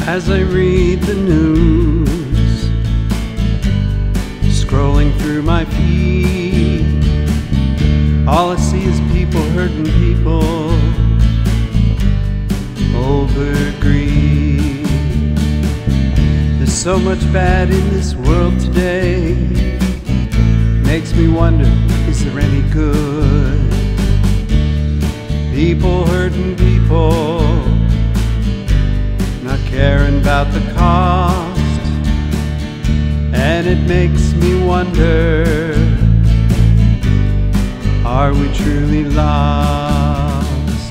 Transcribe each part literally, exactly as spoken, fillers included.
as I read the news, scrolling through my feed. All I see is people hurting people over greed. There's so much bad in this world today, makes me wonder, is there any good? People hurting people, not caring about the cost, and it makes me wonder, are we truly lost?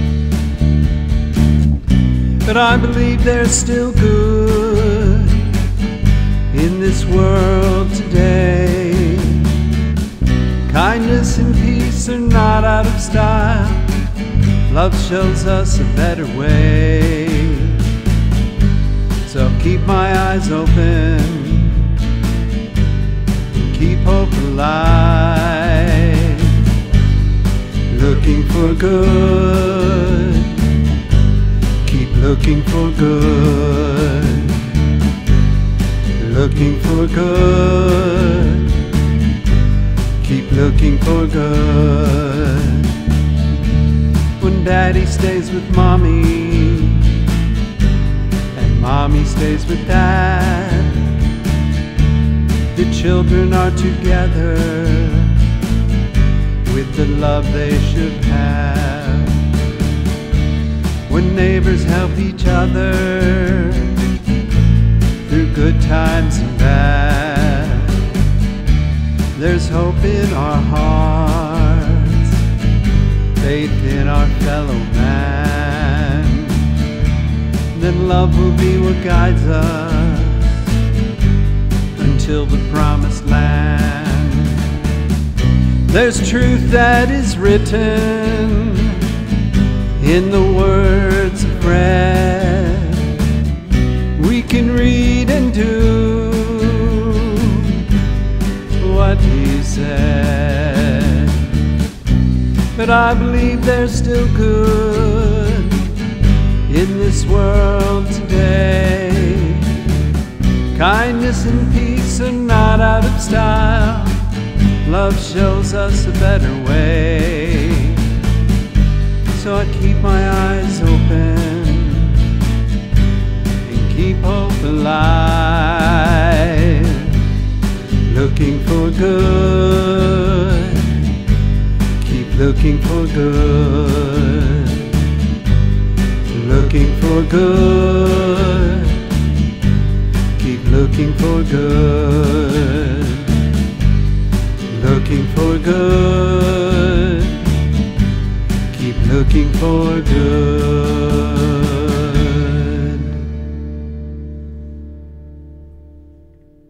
But I believe there's still good in this world today. Kindness and peace are not out of style. Love shows us a better way. So keep my eyes open, keep hope alive, looking for good, keep looking for good, looking for good, keep looking for good. When daddy stays with mommy and mommy stays with dad, the children are together with the love they should have. When neighbors help each other through good times and bad, there's hope in our hearts, faith in our fellow man. Then love will be what guides us until the promised land. There's truth that is written in the words of bread we can read and do what he said. But I believe there's still good in this world today. Kindness and peace are not out of style. Love shows us a better way. So I keep my eyes open and keep hope alive, looking for good, keep looking for good, looking for good, keep looking for good, looking for good, keep looking for good.